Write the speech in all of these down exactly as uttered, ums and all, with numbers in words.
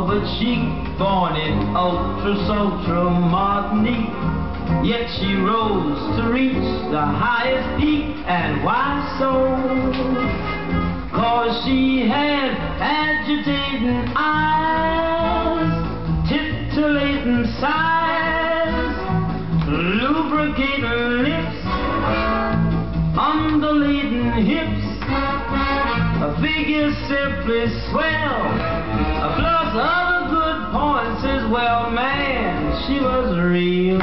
of a cheek, born in ultra ultra Martinique. Yet she rose to reach the highest peak. And why so? 'Cause she had agitating eyes, titillating sighs, lubricating lips, undulating hips, a figure simply swell, plus other good points as well. Man, she was real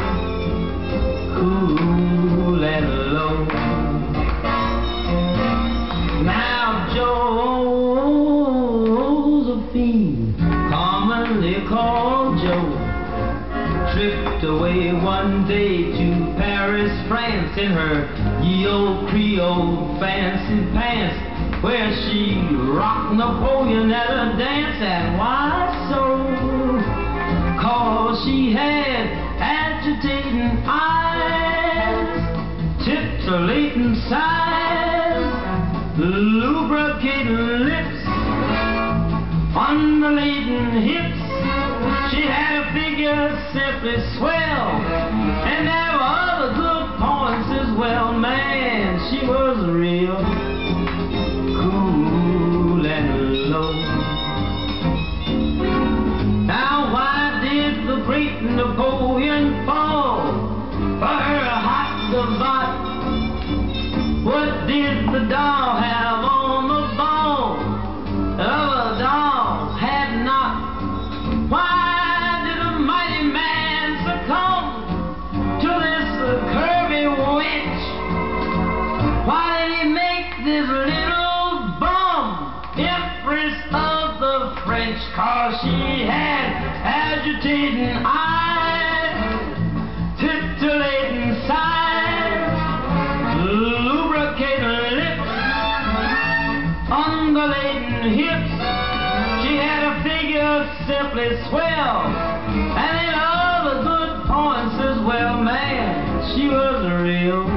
cool and low. Now Josephine, commonly called Joe, tripped away one day to Paris, France, in her ye old Creole fancy pants, where she rocked Napoleon at a dance. And why so? 'Cause she had agitating eyes, titillating sighs, lubricating lips, undulating hips. She had a figure simply swell, and there were other good points as well. Man, she was real cool and low. Now why did the great Napoleon fall? For her hot gavotte. What did the doll have on the ball? Other dolls had not. Why did a mighty man succumb to this curvy wench? Why did he make this little bum empress of the French? 'Cause she had agitating eyes, titillating sighs, lubricating lips, undulating hips. She had a figure simply swell, and in other good points as well. Man, she was real